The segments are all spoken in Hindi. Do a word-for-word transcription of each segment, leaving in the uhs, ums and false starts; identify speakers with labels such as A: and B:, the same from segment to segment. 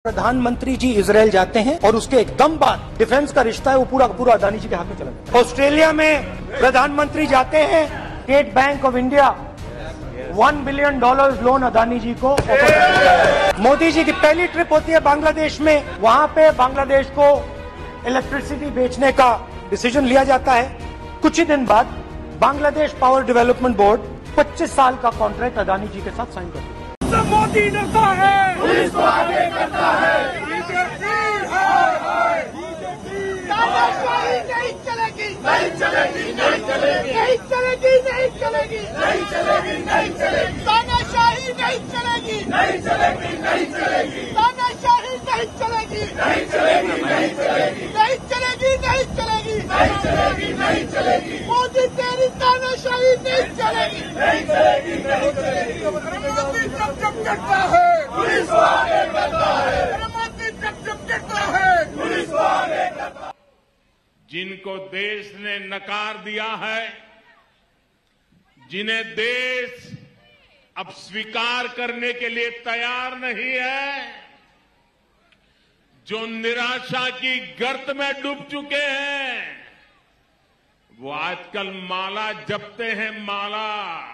A: प्रधानमंत्री जी इजराइल जाते हैं और उसके एकदम बाद डिफेंस का रिश्ता है वो पूरा पूरा अदानी जी के हाथ में चला जाता है। ऑस्ट्रेलिया में प्रधानमंत्री जाते हैं, State Bank of India one billion dollar loan Adani ji को। मोदी जी की पहली ट्रिप होती है बांग्लादेश में, वहां पे बांग्लादेश को इलेक्ट्रिसिटी बेचने का डिसीजन लिया जाता है। कुछ ही दिन बाद बांग्लादेश पावर डेवलपमेंट बोर्ड पच्चीस साल का कॉन्ट्रैक्ट अदानी जी के साथ साइन करती है।
B: मोदी डरता है, पुलिस को आगे करता है। तानाशाही नहीं चलेगी, नहीं चलेगी, नहीं चलेगी, नहीं चलेगी, नहीं चलेगी, नहीं चलेगी, नहीं चलेगी। तानाशाही नहीं चलेगी, नहीं चलेगी, नहीं चलेगी। तानाशाही नहीं चलेगी, नहीं चलेगी, नहीं चलेगी, नहीं चलेगी, नहीं चलेगी, नहीं चलेगी, नहीं चलेगी। मोदी तेरी तानाशाही नहीं चलेगी, नहीं चलेगी, नहीं चलेगी। मोदी जब जब करता है, पुलिस को आगे करता है। मोदी जब जब करता है, पुलिस को आगे करता है।
C: जिनको देश ने नकार दिया है, जिन्हें देश अब स्वीकार करने के लिए तैयार नहीं है, जो निराशा की गर्त में डूब चुके हैं, वो आजकल माला जपते हैं, माला।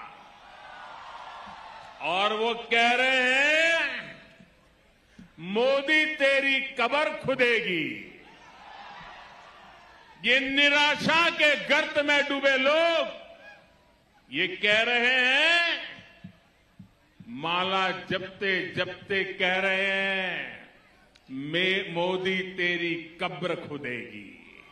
C: और वो कह रहे हैं मोदी तेरी कब्र खुदेगी। ये निराशा के गर्त में डूबे लोग ये कह रहे हैं, माला जपते जपते कह रहे हैं मैं मोदी तेरी कब्र खुदेगी।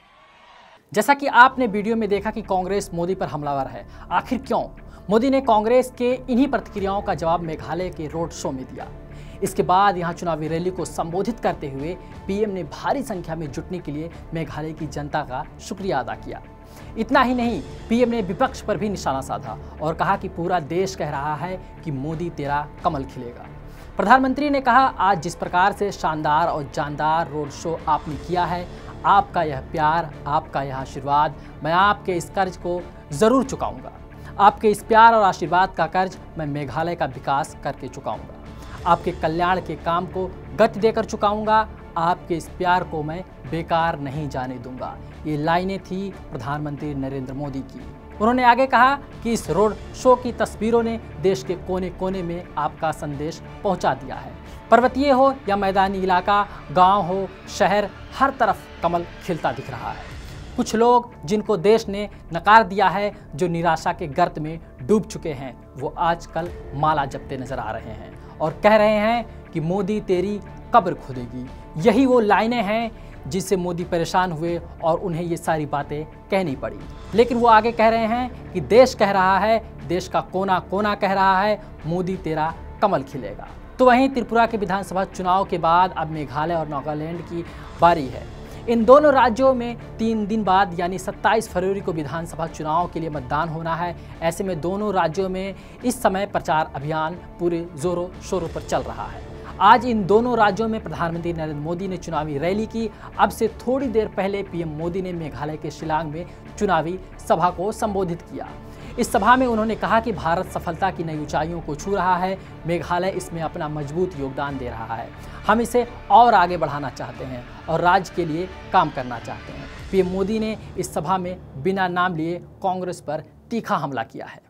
D: जैसा कि आपने वीडियो में देखा कि कांग्रेस मोदी पर हमलावर है। आखिर क्यों? मोदी ने कांग्रेस के इन्हीं प्रतिक्रियाओं का जवाब मेघालय के रोड शो में दिया। इसके बाद यहां चुनावी रैली को संबोधित करते हुए पीएम ने भारी संख्या में जुटने के लिए मेघालय की जनता का शुक्रिया अदा किया। इतना ही नहीं, पीएम ने विपक्ष पर भी निशाना साधा और कहा कि पूरा देश कह रहा है कि मोदी तेरा कमल खिलेगा। प्रधानमंत्री ने कहा, आज जिस प्रकार से शानदार और जानदार रोड शो आपने किया है, आपका यह प्यार, आपका यह आशीर्वाद, मैं आपके इस कर्ज को ज़रूर चुकाऊंगा। आपके इस प्यार और आशीर्वाद का कर्ज मैं मेघालय का विकास करके चुकाऊंगा। आपके कल्याण के काम को गति देकर चुकाऊंगा। आपके इस प्यार को मैं बेकार नहीं जाने दूंगा। ये लाइनें थी प्रधानमंत्री नरेंद्र मोदी की। उन्होंने आगे कहा कि इस रोड शो की तस्वीरों ने देश के कोने कोने में आपका संदेश पहुंचा दिया है। पर्वतीय हो या मैदानी इलाका, गांव हो, शहर, हर तरफ कमल खिलता दिख रहा है। कुछ लोग जिनको देश ने नकार दिया है, जो निराशा के गर्त में डूब चुके हैं, वो आजकल माला जपते नजर आ रहे हैं और कह रहे हैं कि मोदी तेरी कब्र खुदेगी। यही वो लाइनें हैं जिससे मोदी परेशान हुए और उन्हें ये सारी बातें कहनी पड़ी। लेकिन वो आगे कह रहे हैं कि देश कह रहा है, देश का कोना कोना कह रहा है, मोदी तेरा कमल खिलेगा। तो वहीं त्रिपुरा के विधानसभा चुनाव के बाद अब मेघालय और नागालैंड की बारी है। इन दोनों राज्यों में तीन दिन बाद यानी सत्ताईस फरवरी को विधानसभा चुनाव के लिए मतदान होना है। ऐसे में दोनों राज्यों में इस समय प्रचार अभियान पूरे जोरों शोरों पर चल रहा है। आज इन दोनों राज्यों में प्रधानमंत्री नरेंद्र मोदी ने चुनावी रैली की। अब से थोड़ी देर पहले पीएम मोदी ने मेघालय के शिलांग में चुनावी सभा को संबोधित किया। इस सभा में उन्होंने कहा कि भारत सफलता की नई ऊंचाइयों को छू रहा है, मेघालय इसमें अपना मजबूत योगदान दे रहा है। हम इसे और आगे बढ़ाना चाहते हैं और राज्य के लिए काम करना चाहते हैं। पीएम मोदी ने इस सभा में बिना नाम लिए कांग्रेस पर तीखा हमला किया है।